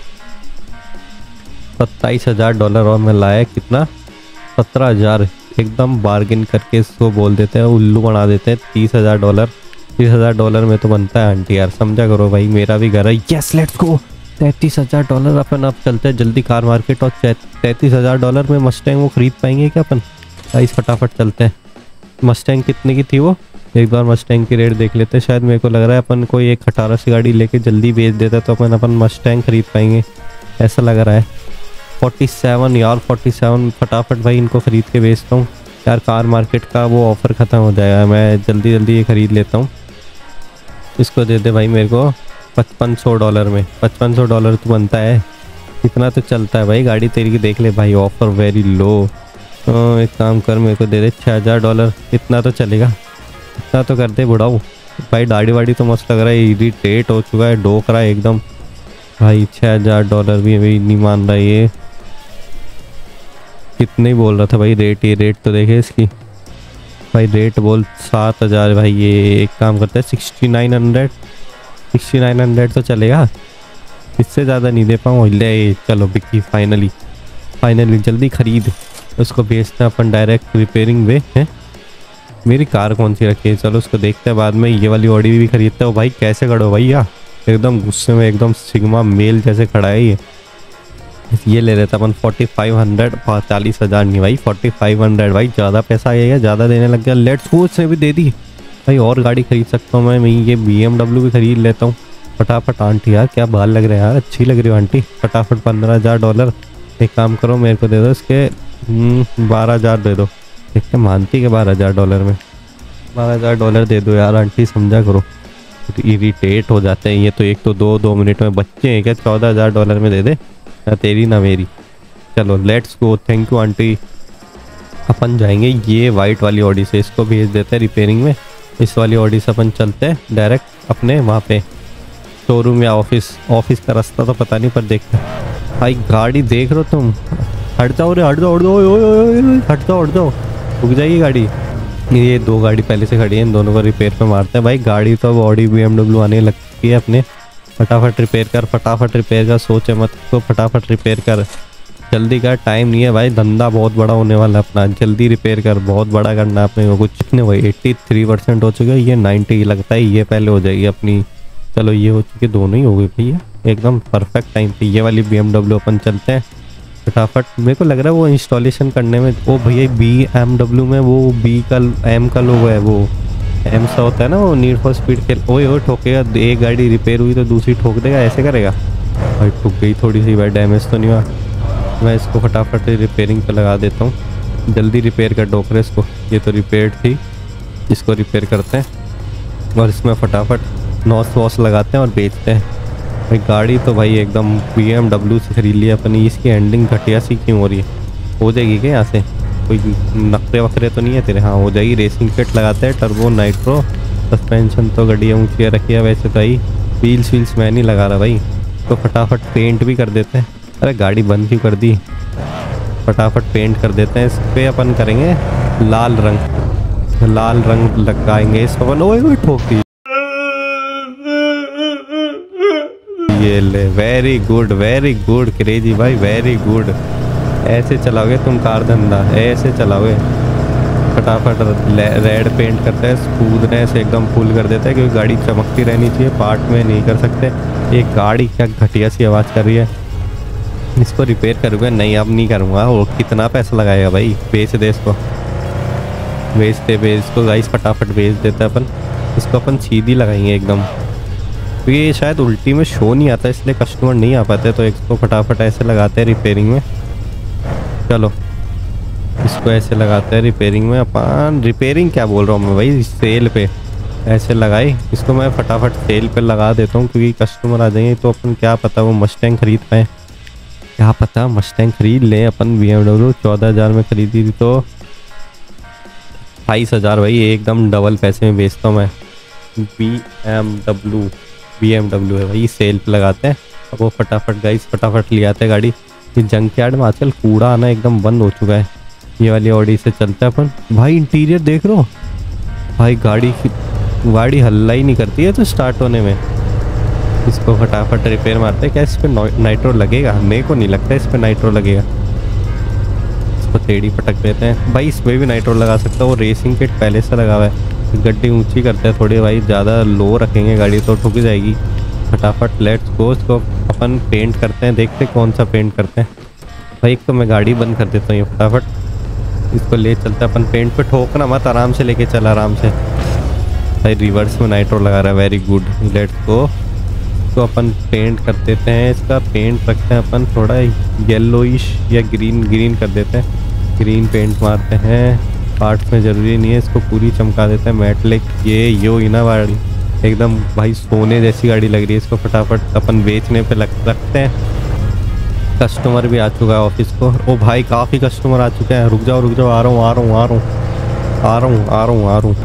$27,000 और मैं लाया कितना 17,000, एकदम बार्गिन करके इसको बोल देते हैं, उल्लू बना देते हैं। $30,000, $30,000 में तो बनता है आंटी यार, समझा करो भाई, मेरा भी घर है। यस लेट्स गो, $33,000 अपन अब चलते हैं जल्दी कार मार्केट। और $33,000 में मस्टैंग वो खरीद पाएंगे क्या अपन? गाइस फटाफट चलते हैं। मस्टैंग कितने की थी वो, एक बार मस्टैंग की रेट देख लेते हैं। शायद मेरे को लग रहा है अपन कोई एक 18 से गाड़ी लेके जल्दी बेच देता तो अपन मस्टैंग खरीद पाएंगे, ऐसा लग रहा है। 47 यार, 47 फटाफट भाई इनको खरीद के बेचता हूँ यार। कार मार्केट का वो ऑफ़र ख़त्म हो जाएगा, मैं जल्दी जल्दी ये ख़रीद लेता हूँ। इसको दे दे भाई मेरे को $5500 में। $5500 तो बनता है, इतना तो चलता है भाई। गाड़ी तेरी की देख ले भाई, ऑफ़र वेरी लो। एक काम कर, मेरे को दे दे $6000, इतना तो चलेगा, इतना तो कर दे बुढ़ाऊ भाई। दाढ़ी वाड़ी तो मस्त लग रहा है, इरिटेट हो चुका है, डोक रहा है एकदम भाई। $6000 भी अभी नहीं मान रहा ये, कितने ही बोल रहा था भाई रेट। ये रेट तो देखे इसकी भाई, रेट बोल 7000 भाई। ये एक काम करते हैं 6900 तो चलेगा, इससे ज़्यादा नहीं दे पाऊँ। ले चलो बिकी, फाइनली जल्दी खरीद। उसको बेचते हैं अपन डायरेक्ट रिपेयरिंग में है। मेरी कार कौन सी रखी है, चलो उसको देखते हैं बाद में। ये वाली ऑडी भी खरीदते हो भाई। कैसे खड़ो भैया, एकदम गुस्से में, एकदम सिग्मा मेल जैसे खड़ा है ये ले लेता अपन 4500। 40,000 नहीं भाई, 4500 भाई, ज़्यादा पैसा आएगा, ज़्यादा देने लग गया। लेट्स गो, उसने भी दे दी भाई। और गाड़ी खरीद सकता हूँ मैं ये BMW भी खरीद लेता हूँ फटाफट। आंटी यार क्या बाल लग रहे हैं यार, अच्छी लग रही हो आंटी। फटाफट $15,000 एक काम करो, मेरे को दे दो इसके 12,000 दे दो। देखते मानती है $12,000 में। $12,000 दे दो यार आंटी, समझा करो, इरिटेट हो जाते हैं ये तो। एक तो 2 मिनट में बच्चे हैं क्या, $14,000 में दे दे, ना तेरी ना मेरी। चलो let's go, thank you aunty. अपन जाएंगे ये वाइट वाली ऑडी से, इसको भेज देते हैं रिपेयरिंग में। इस वाली ऑडी से अपन चलते हैं डायरेक्ट अपने वहाँ पे शोरूम या ऑफिस का रास्ता तो पता नहीं, पर देखते हैं भाई। गाड़ी देख रहे हो तुम, हट जाओ रे, हट जाओ हट जाओ, रुक जाइए गाड़ी। ये 2 गाड़ी पहले से खड़ी है, इन दोनों को रिपेयर पे मारते हैं भाई। गाड़ी तो अब ऑडी BMW आने लग चुकी है अपने। फटाफट रिपेयर कर, सोचे मत तो फटाफट रिपेयर कर, जल्दी कर, टाइम नहीं है भाई। धंधा बहुत बड़ा होने वाला है अपना, जल्दी रिपेयर कर, बहुत बड़ा करना है अपने को। कुछ नहीं भाई, 83% हो चुका है, ये 90 लगता है, ये पहले हो जाएगी अपनी। चलो ये हो चुकी, दोनों ही हो गई भैया, एकदम परफेक्ट टाइम पे। ये वाली BMW अपन चलते हैं फटाफट। मेरे को लग रहा है वो इंस्टॉलेशन करने में, वो भैया BMW में वो M का लोगो है, वो M सा होता है ना, वो नीड फॉर स्पीड खेल। ओए ठोकेगा, एक गाड़ी रिपेयर हुई तो दूसरी ठोक देगा, ऐसे करेगा भाई। ठुक गई थोड़ी सी भाई, डैमेज तो नहीं हुआ। मैं इसको फटाफट रिपेयरिंग पे लगा देता हूँ, जल्दी रिपेयर कर डोकरे इसको। ये तो रिपेयर थी, इसको रिपेयर करते हैं और इसमें फटाफट नॉस वॉस लगाते हैं और बेचते हैं भाई। गाड़ी तो भाई एकदम BMW से खरीद लिया अपनी। इसकी एंडिंग घटिया सी क्यों हो रही है, हो जाएगी क्या यहाँ से? कोई नखरे वखरे तो नहीं है तेरे? हाँ हो जाएगी। रेसिंग किट लगाते हैं, टर्बो नाइट्रो, सस्पेंशन तो गड्डियाँ ऊँची रखी है वैसे तो भाई। व्हील्स मैं नहीं लगा रहा भाई। तो फटाफट पेंट भी कर देते हैं। अरे गाड़ी बंद क्यों कर दी? फटाफट पेंट कर देते हैं। इस पर अपन करेंगे लाल रंग लगाएंगे इसको अपन। ओए ठोक दी, ये ले, वेरी गुड क्रेजी भाई, वेरी गुड। ऐसे चलाओगे तुम कार धंधा, ऐसे चलाओगे। फटाफट रेड पेंट करते हैं, स्मूथनेस एकदम फुल कर देते हैं, क्योंकि गाड़ी चमकती रहनी चाहिए, पार्ट में नहीं कर सकते। एक गाड़ी क्या घटिया सी आवाज़ कर रही है। इसको रिपेयर करूँगा? नहीं अब नहीं करूँगा। वो कितना पैसा लगाएगा भाई, बेच दे इसको, बेच इसको गाइस, फटाफट बेच देते हैं अपन इसको। अपन सीधी लगाएंगे एकदम, तो ये शायद उल्टी में शो नहीं आता, इसलिए कस्टमर नहीं आ पाते। तो इसको फटाफट ऐसे लगाते हैं रिपेयरिंग में। चलो इसको ऐसे लगाते हैं रिपेयरिंग में अपन। रिपेयरिंग क्या बोल रहा हूँ मैं भाई, सेल पे ऐसे लगाए। इसको मैं फटाफट सेल पे लगा देता हूँ, क्योंकि कस्टमर आ जाएंगे तो अपन क्या पता वो मस्टैंग खरीद पाए, क्या पता मस्टैंग खरीद लें अपन। BMW 14,000 में खरीदी थी तो 28,000 भाई, एकदम डबल पैसे में बेचता हूँ मैं BMW। BMW है भाई, सेल पे लगाते हैं। अब वो फटाफट गाइस फटाफट ले आते हैं गाड़ी। इस जंक यार्ड में आजकल कूड़ा आना एकदम बंद हो चुका है। ये वाली ऑडी से चलता है अपन। भाई इंटीरियर देख लो भाई, गाड़ी हल्ला ही नहीं करती है तो स्टार्ट होने में। इसको फटाफट रिपेयर मारते हैं। क्या इस पर नाइट्रो लगेगा? मेरे को नहीं लगता इस पर नाइट्रो लगेगा। इसको टेढ़ी पटक देते हैं भाई। इसमें भी नाइट्रो लगा सकता है, वो रेसिंग किट पहले से लगा हुआ है। गड्डी ऊंची करते हैं थोड़ी भाई, ज़्यादा लो रखेंगे गाड़ी तो ठुक जाएगी। फटाफट लेट्स गो। इसको अपन पेंट करते हैं, देखते कौन सा पेंट करते हैं भाई। एक तो मैं गाड़ी बंद कर देता हूँ ये फटाफट। इसको ले चलते हैं अपन पेंट पे, ठोकना मत, आराम से लेके चल आराम से भाई। रिवर्स में नाइट्रो लगा रहा है, वेरी गुड। Let's go. तो अपन पेंट कर देते हैं। इसका पेंट रखते हैं अपन थोड़ा येलोइश या ग्रीन कर देते हैं। ग्रीन पेंट मारते हैं, पार्ट्स में ज़रूरी नहीं है। इसको पूरी चमका देते हैं मेटलिक। ये यो इना गाड़ी एकदम भाई सोने जैसी गाड़ी लग रही है। इसको फटाफट अपन बेचने पे रखते हैं। कस्टमर भी आ चुका है ऑफिस को। ओ भाई काफ़ी कस्टमर आ चुके हैं। रुक जाओ आ रहा हूँ।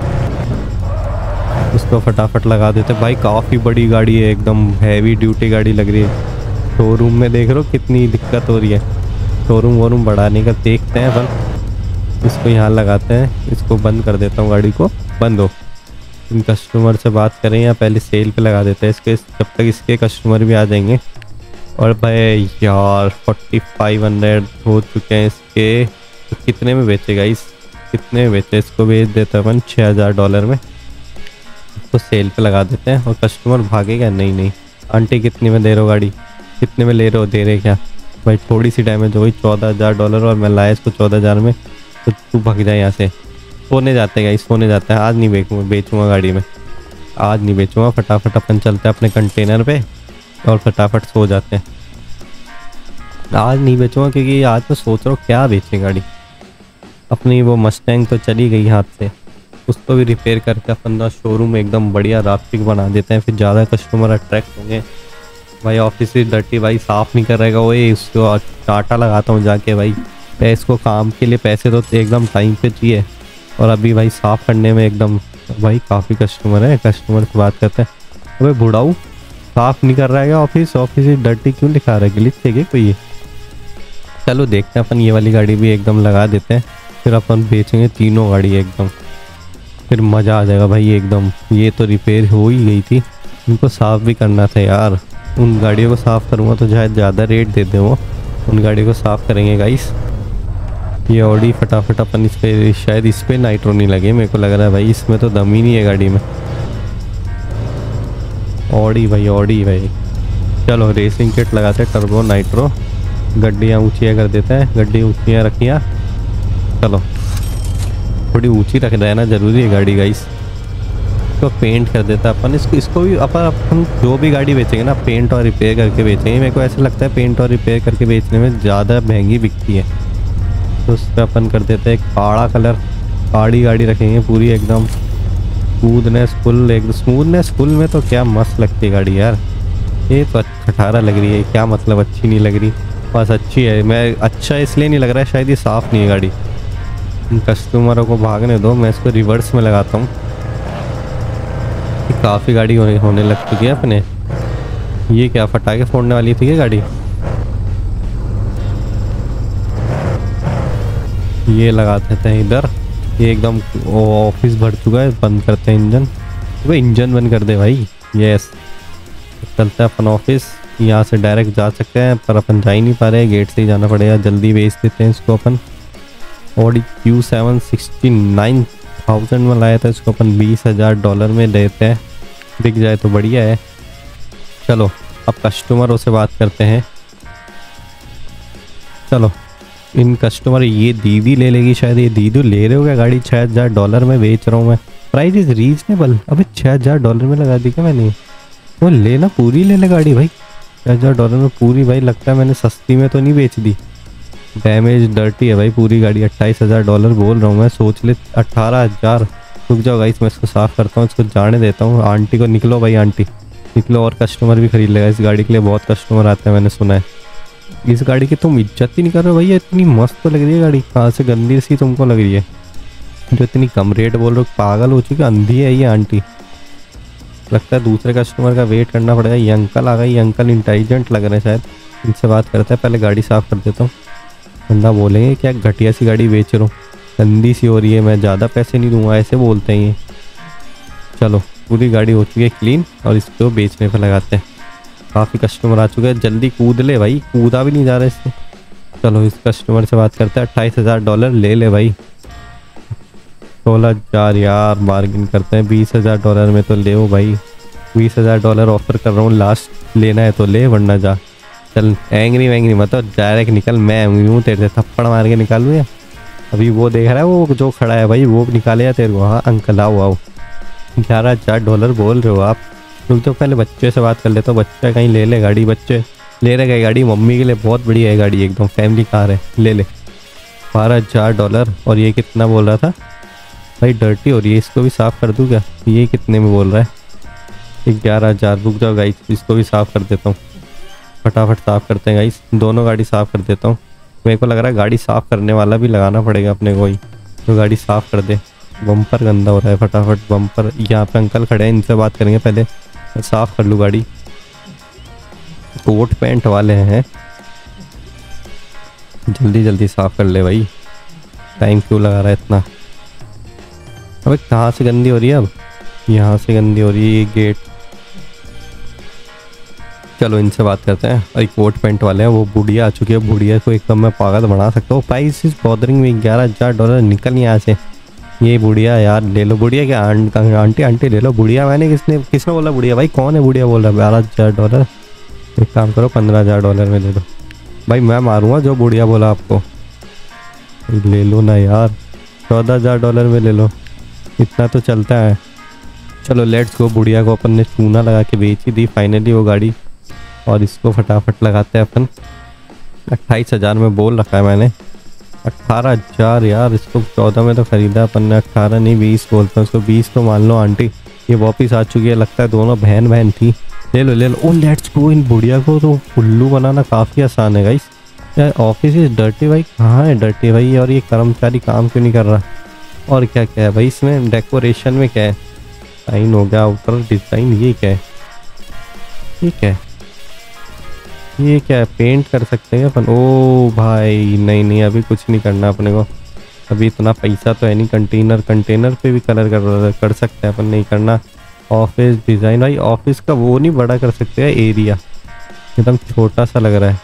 इसको फटाफट लगा देते भाई। काफ़ी बड़ी गाड़ी है, एकदम हैवी ड्यूटी गाड़ी लग रही है। शोरूम में देख रहे हो कितनी दिक्कत हो रही है। शोरूम वोरूम बढ़ाने का देखते हैं अपन। इसको यहाँ लगाते हैं। इसको बंद कर देता हूँ, गाड़ी को बंद हो। इन कस्टमर से बात करें या पहले सेल पे लगा देते हैं इसके, जब तक इसके कस्टमर भी आ जाएंगे। और भाई यार 4500 हो चुके हैं इसके। तो कितने में बेचेगा कितने में बेचे? इसको बेच देते हैं अपन $6000 में। तो सेल पे लगा देते हैं और कस्टमर भागेगा। नहीं आंटी कितने में दे रहे हो गाड़ी? कितने में ले रहे हो? दे रहे क्या भाई? थोड़ी सी डैमेज हो गई, $14000 और मैं लाया इसको 14000 में। तो तू भाग जाए यहाँ से। सोने जाते हैं सोने जाते हैं। आज नहीं बेचूंगा गाड़ी में, आज नहीं बेचूंगा। फटाफट अपन चलते हैं अपने कंटेनर पे और फटाफट सो जाते हैं। आज नहीं बेचूंगा क्योंकि आज मैं सोच रहा हूँ क्या बेचे गाड़ी। अपनी वो मस्टैंग तो चली गई हाथ से, उसको भी रिपेयर करके अपन शोरूम में एकदम बढ़िया राफ्टिंग बना देते हैं। फिर ज़्यादा कस्टमर अट्रैक्ट होंगे। भाई ऑफिस से डर्टी भाई साफ़ नहीं कर रहेगा वो, इसको टाटा लगाता हूँ जाके भाई। इसको काम के लिए पैसे तो एकदम टाइम पे चाहिए और अभी भाई साफ़ करने में एकदम भाई काफ़ी कस्टमर है। कस्टमर से बात करते हैं। अबे बुढ़ाऊ साफ़ नहीं कर रहा है ऑफिस डर्टी क्यों लिखा रहा है? गिलिच चाहिए कोई? चलो देखते हैं अपन। ये वाली गाड़ी भी एकदम लगा देते हैं, फिर अपन बेचेंगे तीनों गाड़ी एकदम। फिर मज़ा आ जाएगा भाई एकदम। ये तो रिपेयर हो ही गई थी, इनको साफ़ भी करना था यार। उन गाड़ियों को साफ़ करूँगा तो शायद ज़्यादा रेट दे दें वो। उन गाड़ियों को साफ़ करेंगे गाइस। ये ऑडी फटाफट अपन इस पर, शायद इस पर नाइट्रो नहीं लगे, मेरे को लग रहा है भाई इसमें तो दम ही नहीं है गाड़ी में। ऑडी भाई चलो रेसिंग किट लगाते हैं, टर्बो नाइट्रो। गड्डियाँ ऊँचियाँ कर देते हैं, गड्डी ऊँचियाँ रखियाँ। चलो थोड़ी ऊंची रख देना ज़रूरी है गाड़ी गाइस। इसको पेंट कर देता अपन। इसको भी अपन जो भी गाड़ी बेचेंगे ना पेंट और रिपेयर करके बेचेंगे। मेरे को ऐसा लगता है पेंट और रिपेयर करके बेचने में ज़्यादा महंगी बिकती है। तो उस पर अपन कर देते हैं एक काला कलर, काली गाड़ी रखेंगे पूरी एकदम। स्मूथनेस फुल में तो क्या मस्त लगती है गाड़ी यार। ये तो खटारा लग रही है, क्या मतलब अच्छी नहीं लग रही? बस अच्छी है। मैं अच्छा इसलिए नहीं लग रहा है, शायद ये साफ़ नहीं है गाड़ी। कस्टमरों को भागने दो, मैं इसको रिवर्स में लगाता हूँ। काफ़ी गाड़ी होने लग चुकी है अपने। ये क्या फटाके फोड़ने वाली थी क्या गाड़ी? ये लगा देते हैं इधर। ये एकदम ऑफिस भर चुका है, बंद करते हैं इंजन। भाई इंजन बंद कर दे भाई। यस चलते हैं अपन ऑफिस। यहाँ से डायरेक्ट जा सकते हैं पर अपन जा ही नहीं पा रहे, गेट से ही जाना पड़ेगा। जल्दी बेच देते हैं इसको अपन। ऑडी Q7 69,000 में लाया था, इसको अपन $20,000 में देते हैं। बिक जाए तो बढ़िया है। चलो अब कस्टमरों से बात करते हैं। चलो इन कस्टमर, ये दीदी ले लेगी शायद। ये दीदी ले रहे हो क्या गाड़ी? $6,000 में बेच रहा हूँ मैं। Price is reasonable. अबे $6,000 में लगा दी क्या मैंने? वो लेना पूरी ले ले गाड़ी भाई। $6,000 में पूरी भाई। लगता है मैंने सस्ती में तो नहीं बेच दी। डैमेज डर्टी है भाई पूरी गाड़ी। $28,000 बोल रहा हूँ मैं, सोच ले 18,000। रुक जाओ गाइस, मैं इसको साफ़ करता हूँ, इसको जाने देता हूँ। आंटी को निकलो भाई, आंटी निकलो। और कस्टमर भी खरीद लेगा इस गाड़ी के लिए, बहुत कस्टमर आते हैं मैंने सुना है। इस गाड़ी की तुम इज्जत ही नहीं कर रहे हो भैया। इतनी मस्त तो लग रही है गाड़ी, कहाँ से गंदी सी तुमको लग रही है जो इतनी कम रेट बोल रहे हो? पागल हो चुकी, अंधी है ये आंटी। लगता है दूसरे कस्टमर का वेट करना पड़ेगा। ये अंकल आ गए, ये अंकल इंटेलिजेंट लग रहे हैं शायद, इनसे बात करते हैं। पहले गाड़ी साफ़ कर देता हूँ, वरना बोलेंगे क्या घटिया सी गाड़ी बेच रहा हूँ, गंदी सी हो रही है, मैं ज़्यादा पैसे नहीं दूंगा, ऐसे बोलते हैं ये। चलो पूरी गाड़ी हो चुकी है क्लीन और इसको बेचने पर लगाते हैं। काफ़ी कस्टमर आ चुके हैं, जल्दी कूद ले भाई, कूदा भी नहीं जा रहा इससे। चलो इस कस्टमर से बात करते हैं। $28,000 ले ले भाई। 16,000 यार, बार्गिन करते हैं। $20,000 में तो ले हो भाई, $20,000 ऑफर कर रहा हूँ, लास्ट लेना है तो ले वरना जा। चल एंग्री वैंग्री मत हो, डायरेक्ट निकल, मैं हूँ तेरे से थप्पड़ मार के निकालूँ या अभी वो देख रहा है वो जो खड़ा है भाई, वो निकाले या तेरे को। हाँ अंकल आओ आओ। $11,000 बोल रहे हो आप? रुक तो पहले बच्चे से बात कर लेता हूँ, बच्चा कहीं ले ले गाड़ी। बच्चे ले रहे गए गाड़ी, मम्मी के लिए बहुत बढ़िया है गाड़ी, एकदम फैमिली कार है, ले ले। $12,000। और ये कितना बोल रहा था भाई? डर्टी हो रही है, इसको भी साफ़ कर दूँ क्या? ये कितने में बोल रहा है? 11,000। रुक जाओ गाइस, इसको भी साफ़ कर देता हूँ, फटाफट साफ़ करते हैं गाइस, दोनों गाड़ी साफ़ कर देता हूँ। मेरे को लग रहा है गाड़ी साफ़ करने वाला भी लगाना पड़ेगा अपने को ही, तो गाड़ी साफ़ कर दे। बम्पर गंदा हो रहा है, फटाफट बम्पर। यहाँ पे अंकल खड़े हैं, इनसे बात करेंगे, पहले साफ़ कर लूँ गाड़ी। कोट पैंट वाले हैं, जल्दी जल्दी साफ़ कर ले भाई, टाइम क्यों लगा रहा है इतना? अबे कहाँ से गंदी हो रही है अब? यहाँ से गंदी हो रही है ये गेट। चलो इनसे बात करते हैं। और कोट पैंट वाले हैं, वो बुढ़िया आ चुकी है, बुढ़िया को एकदम मैं पागल बना सकता हूँ। प्राइस इज बॉदरिंग में। $11,000 निकल यहाँ से। ये बुढ़िया यार ले लो। बुढ़िया क्या आंटी आंटी ले लो। बुढ़िया मैंने किसने बोला बुढ़िया? भाई कौन है बुढ़िया बोल रहा है? $12,000। एक काम करो $15,000 में दे दो भाई, मैं मारूंगा जो बुढ़िया बोला आपको। ले लो ना यार, $14,000 में ले लो, इतना तो चलता है। चलो लेट्स गो। बुढ़िया को अपन ने चूना लगा के बेच ही दी फाइनली वो गाड़ी, और इसको फटाफट लगाते हैं अपन। 28,000 में बोल रखा है मैंने। 18,000 यार, इसको 14 में तो खरीदा अपन ने, 18 नहीं 20 बोलता हूँ इसको। 20 तो मान लो आंटी। ये वापस आ चुकी है, लगता है दोनों बहन बहन थी। ले लो ले लो। ओ लेट्स गो। इन बुढ़िया को तो उल्लू बनाना काफ़ी आसान है गाइस। यार ऑफिस इज डर्टी भाई, कहाँ है डर्टी भाई? और ये कर्मचारी काम क्यों नहीं कर रहा? और क्या क्या है भाई इसमें? डेकोरेशन में क्या है? साइन हो गया, आउटर डिज़ाइन, ये क्या है? ये क्या है? ये क्या है? पेंट कर सकते हैं अपन? ओ भाई नहीं नहीं, अभी कुछ नहीं करना अपने को, अभी इतना पैसा तो है नहीं। कंटेनर पे भी कलर कर सकते हैं अपन, नहीं करना। ऑफिस डिज़ाइन भाई, ऑफिस का वो नहीं बड़ा कर सकते हैं, एरिया एकदम छोटा सा लग रहा है,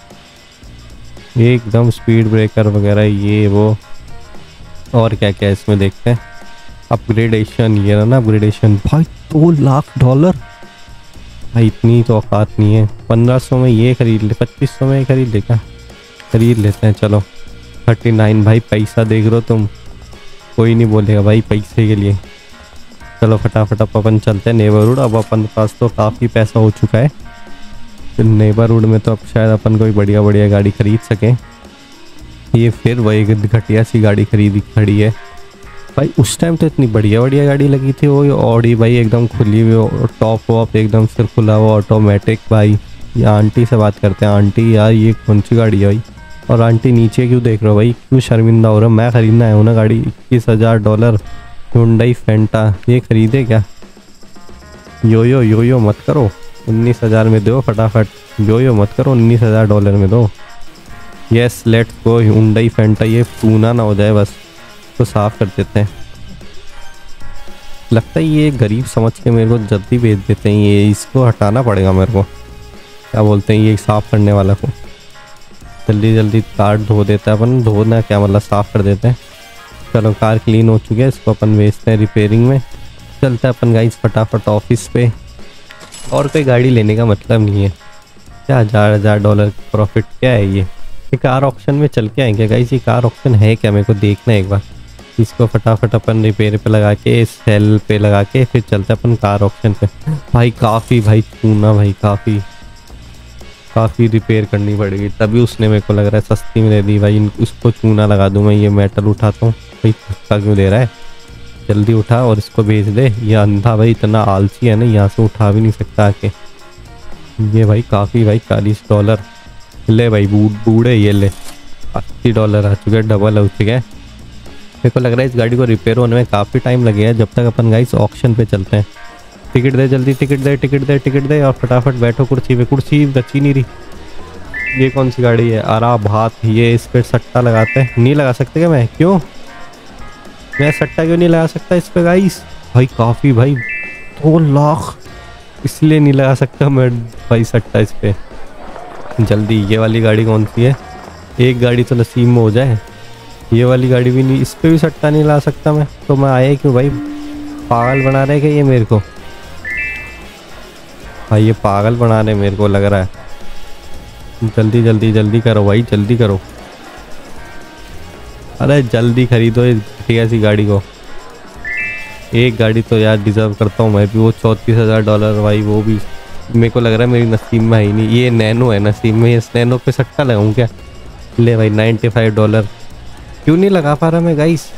ये एकदम स्पीड ब्रेकर वगैरह ये वो। और क्या क्या है इसमें देखते हैं। अपग्रेडेशन, ये ना अपग्रेडेशन भाई। $2,00,000 भाई, इतनी तो औकात नहीं है। 1500 में ये खरीद ले, 2500 में ये खरीद ले, क्या खरीद लेते हैं। चलो 39 भाई, पैसा देख रहे हो तुम, कोई नहीं बोलेगा भाई पैसे के लिए। चलो फटाफट अब अपन चलते हैं नेबरहुड। अब अपन के पास तो काफ़ी पैसा हो चुका है, तो नेबरहुड में तो अब शायद अपन कोई बढ़िया बढ़िया गाड़ी खरीद सकें। ये फिर वही घटिया सी गाड़ी खड़ी है भाई। उस टाइम तो इतनी बढ़िया बढ़िया गाड़ी लगी थी, वो ऑडी भाई, एकदम खुली हुई, टॉप वॉप एकदम से खुला हुआ ऑटोमेटिक भाई। ये आंटी से बात करते हैं। आंटी यार ये कौन सी गाड़ी है भाई? और आंटी नीचे क्यों देख रहे हो भाई? क्यों शर्मिंदा हो रहा हो? मैं ख़रीदना है ना गाड़ी। $21,000 हुंडई फेंटा, ये खरीदे क्या? यो मत करो, 19,000 में दो फटाफट। यो मत करो, $19,000 में दो। Yes let's go. Hyundai Fanta, ये टूना ना हो जाए बस, तो साफ़ कर देते हैं। लगता है ये गरीब समझ के मेरे को जल्दी बेच देते हैं, ये इसको हटाना पड़ेगा मेरे को। क्या बोलते हैं ये साफ़ करने वाला को? जल्दी जल्दी कार धो देता है अपन, धोना क्या मतलब साफ़ कर देते हैं। चलो कार क्लीन हो चुकी है, इसको अपन बेचते हैं रिपेयरिंग में। चलते हैं अपन गाइस फटाफट ऑफिस पे। और कोई गाड़ी लेने का मतलब नहीं है क्या? $1,000 प्रॉफिट क्या है ये? कार ऑप्शन में चल के आएंगे गाइस। ये कार ऑप्शन है क्या? मेरे को देखना है एक बार। इसको फटाफट अपन रिपेयर पे लगा के, सेल पे लगा के, फिर चलते अपन कार ऑप्शन पे। भाई काफ़ी भाई चूना भाई, काफ़ी रिपेयर करनी पड़ेगी, तभी उसने मेरे को लग रहा है सस्ती में दे दी भाई। उसको चूना लगा दूँ मैं। ये मेटल उठाता हूँ भाई, धक्का क्यों दे रहा है? जल्दी उठा और इसको भेज दे। ये अंधा भाई इतना आलसी है ना, यहाँ से उठा भी नहीं सकता आके। ये भाई काफ़ी भाई, $40 ले भाई। बूढ़े ये ले, $80 आ चुके हैं, डबल हो चुके हैं। मेरे को लग रहा है इस गाड़ी को रिपेयर होने में काफ़ी टाइम लगेगा, जब तक अपन गाइस ऑक्शन पे चलते हैं। टिकट दे जल्दी, टिकट दे टिकट दे टिकट दे और फटाफट बैठो कुर्सी पे। कुर्सी बची नहीं रही। ये कौन सी गाड़ी है? अरा भात, ये इस पे सट्टा लगाते हैं। नहीं लगा सकते क्या? मैं क्यों, मैं सट्टा क्यों नहीं लगा सकता इस पे गाइस? भाई काफ़ी भाई, 2 लाख, इसलिए नहीं लगा सकता मैं भाई सट्टा इस पे। जल्दी, ये वाली गाड़ी कौन सी है? एक गाड़ी तो नसीब में हो जाए। ये वाली गाड़ी भी नहीं, इस पे भी सट्टा नहीं ला सकता मैं। तो मैं आया क्यों भाई? पागल बना रहे क्या ये मेरे को? भाई ये पागल बना रहे मेरे को लग रहा है। जल्दी जल्दी जल्दी करो भाई, जल्दी करो। अरे जल्दी खरीदो इस घटिया सी गाड़ी को। एक गाड़ी तो यार डिजर्व करता हूँ मैं भी, वो $34,000 भाई, वो भी मेरे को लग रहा है मेरी नसीब में है ही नहीं। ये नैनो है नसीब में, इस नैनो पे सट्टा लगाऊँ क्या? ले भाई $95, क्यों नहीं लगा पा रहा मैं गाइस?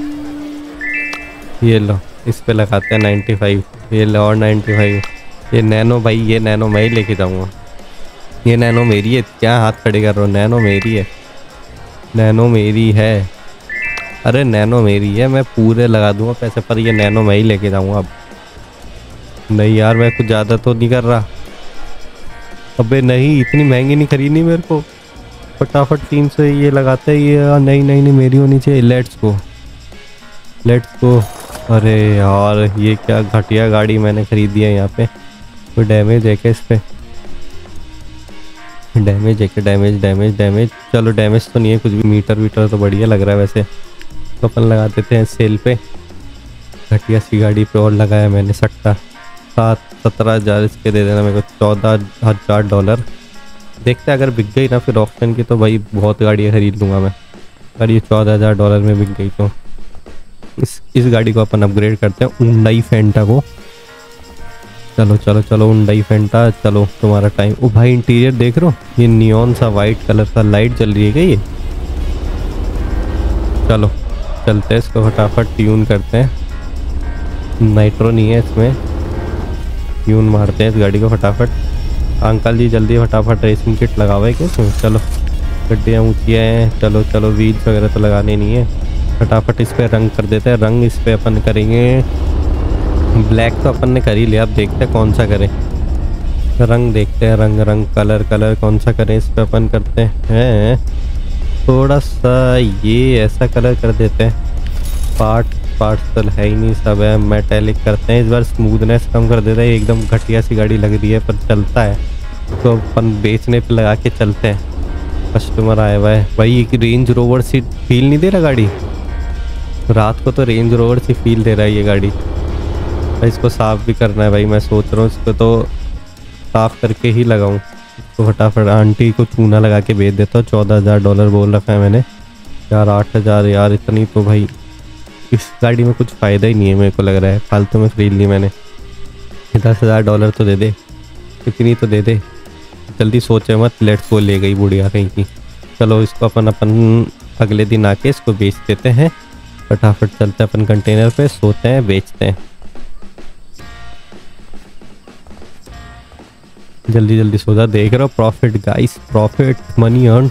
ये लो, इस पे लगाते हैं 95। ये लो और 95। ये नैनो भाई, ये नैनो मैं ही लेके जाऊँगा। ये नैनो मेरी है, क्या हाथ खड़े कर रहे हो? नैनो मेरी है, नैनो मेरी है। अरे नैनो मेरी है, मैं पूरे लगा दूंगा पैसे पर ये नैनो मैं ही लेके जाऊंगा अब। नहीं यार, मैं कुछ ज़्यादा तो नहीं कर रहा। अबे नहीं, इतनी महंगी नहीं खरीदनी मेरे को। फटाफट 300 ये लगाते हैं ये। नहीं नहीं नहीं, मेरी होनी चाहिए। Let's go, let's go. अरे यार, ये क्या घटिया गाड़ी मैंने खरीदी है। यहाँ पे कोई डैमेज है क्या इस पे? डैमेज है क्या? Damage damage damage. चलो डैमेज तो नहीं है कुछ भी। मीटर वीटर तो बढ़िया लग रहा है वैसे। तो अपन लगा देते हैं सेल पे घटिया सी गाड़ी पे। और लगाया मैंने सट्टा 17,000 इसके दे देना मेरे को, $14,000। देखते हैं अगर बिक गई ना फिर ऑप्शन की तो भाई बहुत गाड़ियाँ खरीद लूँगा मैं। अगर ये $14,000 में बिक गई तो इस गाड़ी को अपन अपग्रेड करते हैं, हुंडई फेंटा को। चलो चलो चलो हुंडई फेंटा, चलो तुम्हारा टाइम। ओ भाई इंटीरियर देख रहे हो, ये नियॉन सा वाइट कलर का लाइट जल रही है क्या ये? चलो चलते हैं, इसको फटाफट ट्यून करते हैं। नाइट्रो नहीं है इसमें, ट्यून मारते हैं इस गाड़ी को फटाफट। अंकल जी जल्दी फटाफट रेसिंग किट लगाओ क्या इसमें? चलो गड्डियाँ ऊँची हैं, चलो चलो व्हील्स वगैरह तो लगाने नहीं है। फटाफट इस पर रंग कर देते हैं। रंग इस पर अपन करेंगे ब्लैक, तो अपन ने कर ही लिया। अब देखते हैं कौन सा करें रंग, देखते हैं रंग रंग कलर कलर कौन सा करें। इस पर अपन करते हैं थोड़ा सा ये ऐसा कलर कर देते हैं। पार्ट्स तो है ही नहीं, सब है मेटेलिक करते हैं। इस बार स्मूथनेस कम कर देते हैं। एकदम घटिया सी गाड़ी लग रही है पर चलता है, तो अपन बेचने पे लगा के चलते हैं। कस्टमर आया हुआ है भाई। एक रेंज रोवर सी फील नहीं दे रहा गाड़ी? रात को तो रेंज रोवर सी फील दे रहा है ये गाड़ी भाई। इसको साफ़ भी करना है भाई, मैं सोच रहा हूँ इसको तो साफ़ करके ही लगाऊँ। तो फटाफट आंटी को चूना लगा के बेच देता हूँ। $14,000 बोल रखा है मैंने यार। 8,000 यार, इतनी तो भाई इस गाड़ी में कुछ फ़ायदा ही नहीं है मेरे को लग रहा है। फालतू में खरीद ली मैंने। $10,000 तो दे दे, इतनी तो दे दे जल्दी, सोचे मत। लेट्स गो, ले गई बुढ़िया कहीं की। चलो इसको अपन अगले दिन आके इसको बेच देते हैं। फटाफट चलते हैं अपन कंटेनर पे, सोते हैं बेचते हैं। जल्दी जल्दी सोचा। देख रहे हो profit guys, profit. Money earn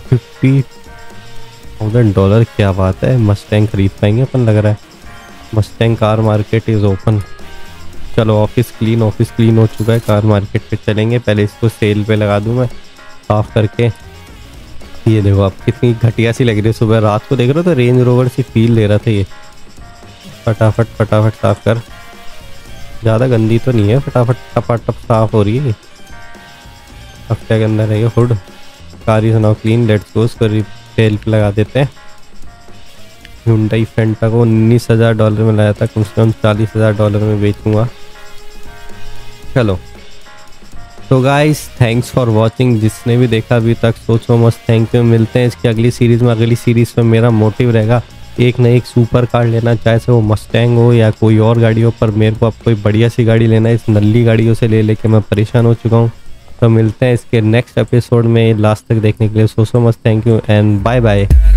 $50,000, क्या बात है। मस्टैंग खरीद पाएंगे अपन लग रहा है। Mustang car market is open. चलो ऑफिस क्लीन हो चुका है। कार मार्केट पे चलेंगे। पहले इसको सेल पे लगा दूँ मैं साफ़ करके। ये देखो आप कितनी घटिया सी लग रही है। सुबह रात को देख रहे हो तो रेंज रोवर सी फील ले रहा था ये। फटाफट फटाफट साफ़ कर, ज़्यादा गंदी तो नहीं है। फटाफट टपाटप साफ़ हो रही है। हफ्ते के अंदर रहेगा hood. Car is now clean, let's go. उसको सेल पे लगा देते हैं। हुंडई फेंटा को $19,000 में लाया था, कम से कम $40,000 में बेचूंगा। चलो तो गाइस थैंक्स फॉर वॉचिंग। जिसने भी देखा अभी तक सो मच थैंक यू। मिलते हैं इसकी अगली सीरीज़ में। अगली सीरीज़ में मेरा मोटिव रहेगा एक ना एक सुपर कार लेना, चाहे से वो मस्टैंग हो या कोई और गाड़ी हो। पर मेरे को अब कोई बढ़िया सी गाड़ी लेना है। इस नल्ली गाड़ियों से ले लेके मैं परेशान हो चुका हूँ। तो मिलते हैं इसके नेक्स्ट एपिसोड में। लास्ट तक देखने के लिए so much thank you and bye bye.